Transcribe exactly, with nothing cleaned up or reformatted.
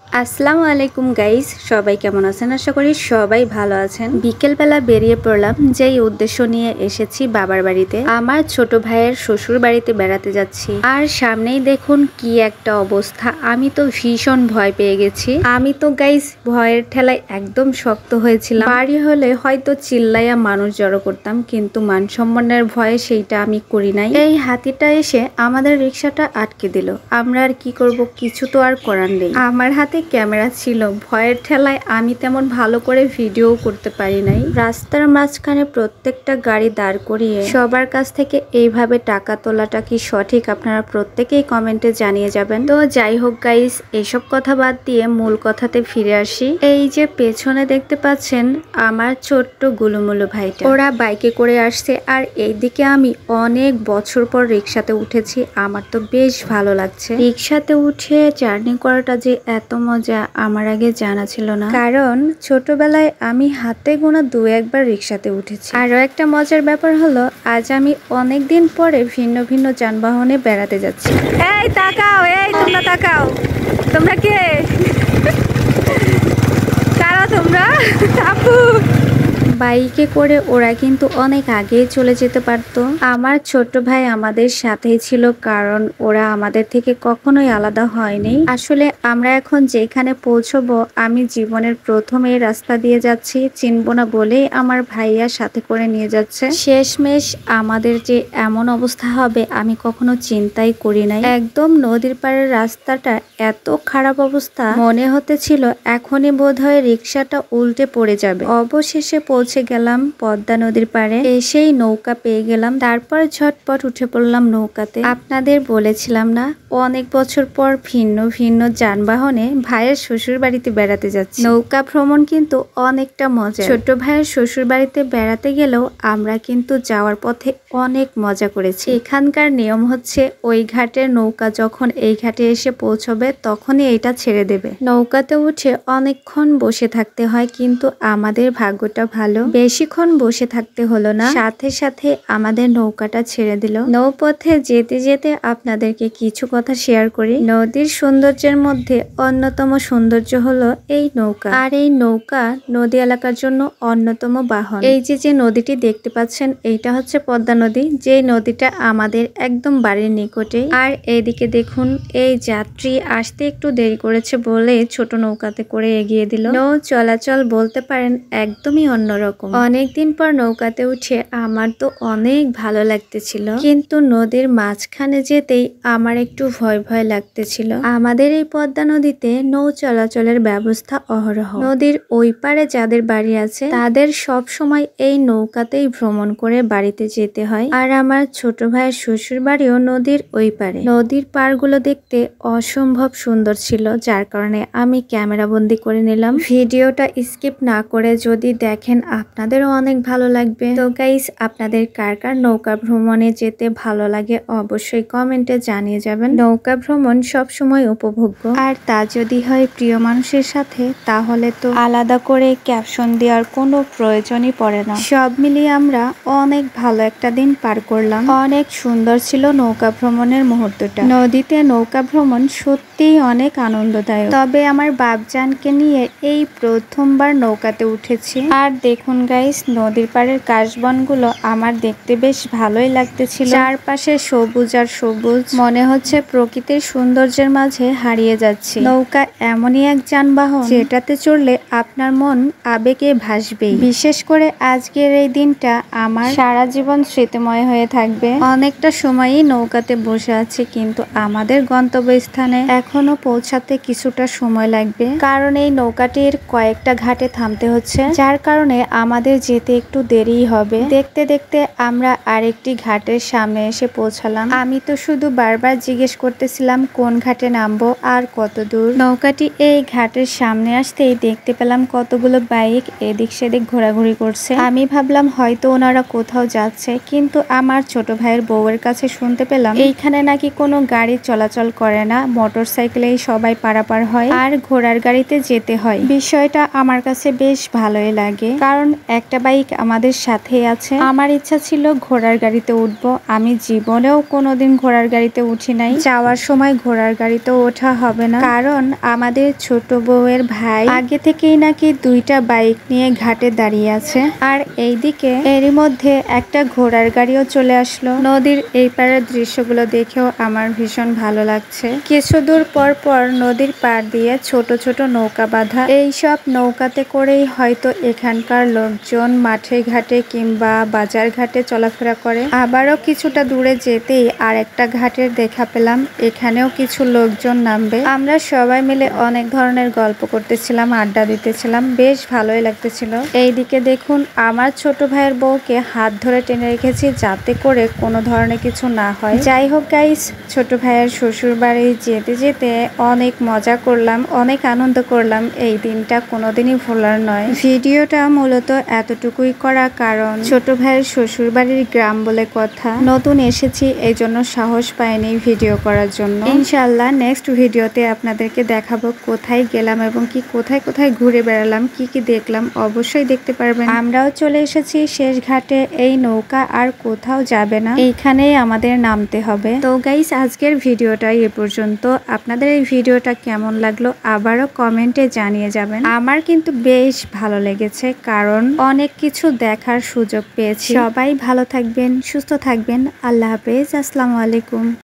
আসসালামু আলাইকুম গাইস, সবাই কেমন আছেন? আশা করি সবাই ভালো আছেন। বিকেলবেলা বেরিয়ে পড়লাম, যেই উদ্দেশ্য নিয়ে এসেছি বাবার বাড়িতে। আমার ছোট ভাইয়ের শ্বশুর বাড়িতে বেড়াতে যাচ্ছি। আর সামনেই দেখুন কি একটা অবস্থা, আমি তো ভীষণ ভয় পেয়ে গেছি। আমি তো গাইস ভয়ের ঠেলায় একদম শক্ত হয়েছিলাম। বাড়ি হলে হয়তো চিল্লাইয়া মানুষ জড়ো করতাম, কিন্তু মান সম্মানের ভয়ে সেইটা আমি করি নাই। এই হাতিটা এসে আমাদের রিক্সাটা আটকে দিল। আমরা আর কি করব, কিছু তো আর করার নেই। আমার হাতে ক্যামেরা ছিল, ভয়ের ঠেলায় আমি তেমন ভালো করে ভিডিও করতে পারি নাই। রাস্তার মাঝখানে প্রত্যেকটা গাড়ি দাঁড় করিয়ে সবার কাছ থেকে এইভাবে টাকা তোলাটা কি সঠিক, আপনারা প্রত্যেকেই কমেন্টে জানিয়ে যাবেন। তো যাই হোক গাইস, এসব কথা বাদ দিয়ে মূল কথাতে ফিরে আসি। এই যে পেছনে দেখতে পাচ্ছেন আমার ছোট্ট গুলুমুলু ভাইটা, ওরা বাইকে করে আসছে, আর এইদিকে আমি অনেক বছর পর রিক্সাতে উঠেছি। আমার তো বেশ ভালো লাগছে। রিক্সাতে উঠে জার্নি করাটা যে এত মজা আমার আগে জানা ছিল না, কারণ ছোটবেলায় আমি হাতে গোনা দু একবার রিক্সাতে উঠেছি। আরো একটা মজার ব্যাপার হলো, আজ আমি অনেক দিন পরে ভিন্ন ভিন্ন যানবাহনে বেড়াতে যাচ্ছি। এই তাকাও, এই তোমরা তাকাও, তোমরা কে? কারা তোমরা? আপু। বাইকে করে ওরা কিন্তু অনেক আগেই চলে যেতে পারতো। আমার ছোট ভাই আমাদের সাথেই ছিল, কারণ ওরা আমাদের থেকে কখনোই আলাদা হয়নি। আসলে আমরা এখন যেখানে পৌঁছবো, আমি জীবনের প্রথম এই রাস্তা দিয়ে যাচ্ছি, চিনবো না বলেই আমার ভাইয়া সাথে করে নিয়ে যাচ্ছে। শেষমেশ আমাদের যে এমন অবস্থা হবে আমি কখনো চিন্তাই করি নাই। একদম নদীর পাড়ের রাস্তাটা এত খারাপ অবস্থা, মনে হতেছিল এখনই বোধহয় রিক্সাটা উল্টে পড়ে যাবে। অবশেষে পৌঁছে গেলাম পদ্মা নদীর পাড়ে। এসেই নৌকা পেয়ে গেলাম, তারপর ঝটপট উঠে পড়লাম নৌকাতে। আপনাদের বলেছিলাম না, অনেক বছর পর ভিন্ন ভিন্ন যানবাহনে ভাইয়ের শ্বশুর বাড়িতে বেড়াতে যাচ্ছি। নৌকা ভ্রমণ কিন্তু অনেকটা মজা। ছোট ভাইয়ের শ্বশুর বাড়িতে বেড়াতে গেলেও আমরা কিন্তু যাওয়ার পথে অনেক মজা করেছি। এখানকার নিয়ম হচ্ছে, ওই ঘাটের নৌকা যখন এই ঘাটে এসে পৌঁছবে তখনই এটা ছেড়ে দেবে। নৌকাতে উঠে অনেকক্ষণ বসে থাকতে হয়, কিন্তু আমাদের ভাগ্যটা ভালো, বেশিক্ষণ বসে থাকতে হলো না, সাথে সাথে আমাদের নৌকাটা ছেড়ে দিল। নৌপথে যেতে যেতে আপনাদেরকে কিছু কথা শেয়ার করি। নদীর সৌন্দর্যের মধ্যে অন্যতম সৌন্দর্য হলো এই নৌকা, আর এই নৌকা নদী এলাকার জন্য অন্যতম বাহন। এই যে যে নদীটি দেখতে পাচ্ছেন, এইটা হচ্ছে পদ্মা নদী, যে নদীটা আমাদের একদম বাড়ির নিকটে। আর এইদিকে দেখুন, এই যাত্রী আসতে একটু দেরি করেছে বলে ছোট নৌকাতে করে এগিয়ে দিল। নৌ চলাচল বলতে পারেন একদমই অন্যরকম। অনেকদিন পর নৌকাতে উঠে আমার তো অনেক ভালো লাগতেছিল, কিন্তু নদীর মাঝখানে যেতেই আমার একটু ভয় ভয় লাগতেছিল। আমাদের এই পদ্মা নদীতে নৌ চলাচলের ব্যবস্থা অহরহ। নদীর ওই পারে যাদের বাড়ি আছে তাদের সব সময় এই নৌকাতেই ভ্রমণ করে বাড়িতে যেতে হয়। আর আমার ছোট ভাইয়ের শ্বশুর বাড়িও নদীর ওই পারে। নদীর পাড়গুলো দেখতে অসম্ভব সুন্দর ছিল, যার কারণে আমি ক্যামেরা বন্দি করে নিলাম। ভিডিওটা স্কিপ না করে যদি দেখেন আপনাদেরও অনেক ভালো লাগবে। তো গাইস, আপনাদের কার কার নৌকা ভ্রমণে যেতে ভালো লাগে অবশ্যই কমেন্টে জানিয়ে যাবেন। নৌকা ভ্রমণ সব সময় উপভোগ্য, আর তা যদি হয় প্রিয় মানুষের সাথে, তাহলে তো আলাদা করে ক্যাপশন দেওয়ার কোনো প্রয়োজনই পড়ে না। সব মিলিয়ে আমরা অনেক ভালো একটা দিন পার করলাম। অনেক সুন্দর ছিল নৌকা ভ্রমণের মুহূর্তটা। নদীতে নৌকা ভ্রমণ সত্যিই অনেক আনন্দদায়ক। তবে আমার বাপজানকে নিয়ে এই প্রথমবার নৌকাতে উঠেছি। আর দেখুন গাইস, নদীর পাড়ের কাশবনগুলো আমার দেখতে বেশ ভালোই লাগতেছিল। চারপাশে সবুজ আর সবুজ, মনে হচ্ছে প্রকৃতির সৌন্দর্যের মাঝে হারিয়ে যাচ্ছি। নৌকা এমনই এক যানবাহন যেটাতে চড়লে আপনার মন আবেগে ভাসবেই। বিশেষ করে আজকের এই দিনটা আমার সারা জীবন স্মৃতিময় হয়ে থাকবে। অনেকটা সময়ই নৌকাতে বসে আছি, কিন্তু আমাদের গন্তব্যস্থানে এখনো পৌঁছাতে কিছুটা সময় লাগবে, কারণ এই নৌকাটির কয়েকটা ঘাটে থামতে হচ্ছে, যার কারণে আমাদের যেতে একটু দেরি হবে। দেখতে দেখতে আমরা আরেকটি ঘাটের সামনে এসে পৌঁছালাম। আমি তো শুধু বারবার জিজ্ঞেস করতেছিলাম কোন ঘাটে নামবো আর কত দূর। নৌকাটি এই ঘাটের সামনে আসতেই দেখতে পেলাম কতগুলো বাইক এদিক সেদিক ঘোরাঘুরি করছে। আমি ভাবলাম হয়তো ওনারা কোথাও যাচ্ছে, কিন্তু আমার ছোট ভাইয়ের বউয়ের কাছে শুনতে পেলাম এইখানে নাকি কোনো গাড়ি চলাচল করে না, মোটর সাইকেলেই সবাই পারাপার হয় আর ঘোড়ার গাড়িতে যেতে হয়। বিষয়টা আমার কাছে বেশ ভালোই লাগে, কারণ কারণ একটা বাইক আমাদের সাথে আছে। আমার ইচ্ছা ছিল ঘোড়ার গাড়িতে উঠবো। আমি জীবনেও কোনোদিন ঘোড়ার গাড়িতে উঠি নাই। যাওয়ার সময় ঘোড়ার গাড়িতেও ওঠা হবে না, কারণ আমাদের ছোট বউয়ের ভাই আগে থেকেই নাকি দুইটা বাইক নিয়ে ঘাটে দাঁড়িয়ে আছে। আর এইদিকে এরই মধ্যে একটা ঘোড়ার গাড়িও চলে আসলো। নদীর এই পারের দৃশ্যগুলো দেখেও আমার ভীষণ ভালো লাগছে। কিছু দূর পর পর নদীর পাড় দিয়ে ছোট ছোট নৌকা বাঁধা। এইসব নৌকাতে করেই হয়তো এখানকার লোকজন মাঠে ঘাটে কিংবা বাজার ঘাটে চলাফেরা করে। আবারও কিছুটা দূরে যেতেই আর একটা ঘাটের দেখা পেলাম, এখানেও কিছু লোকজন নামবে। আমরা সবাই মিলে অনেক ধরনের গল্প করতেছিলাম, আড্ডা দিতেছিলাম, বেশ ভালোই লাগতেছিল। এইদিকে দেখুন আমার ছোট ভাইয়ের বউকে হাত ধরে টেনে রেখেছি যাতে করে কোনো ধরনের কিছু না হয়। যাই হোক গাইস, ছোট ভাইয়ের শ্বশুর বাড়ি যেতে যেতে অনেক মজা করলাম, অনেক আনন্দ করলাম। এই দিনটা কোনোদিনই ভোলার নয়। ভিডিওটা মূলত এতটুকুই করা কারণ ছোট ভাইয়ের শ্বশুর বাড়ির গ্রাম বলে কথা, নতুন এসেছি এই জন্য সাহস পাইনি ভিডিও করার জন্য। ইনশাল্লাহ নেক্সট ভিডিওতে আপনাদেরকে দেখাবো কোথায় গেলাম এবং কি কোথায় কোথায় ঘুরে বেড়ালাম, কি কি দেখলাম অবশ্যই দেখতে পারবেন। আমরাও চলে এসেছি শেষ ঘাটে। এই নৌকা আর কোথাও যাবে না, এইখানেই আমাদের নামতে হবে। তো গাইস আজকের ভিডিওটা এ পর্যন্ত। আপনাদের এই ভিডিওটা কেমন লাগলো আবারও কমেন্টে জানিয়ে যাবেন। আমার কিন্তু বেশ ভালো লেগেছে কারণ অনেক কিছু দেখার সুযোগ পেয়েছি। সবাই ভালো থাকবেন, সুস্থ থাকবেন। আল্লাহ হাফেজ, আসসালামু আলাইকুম।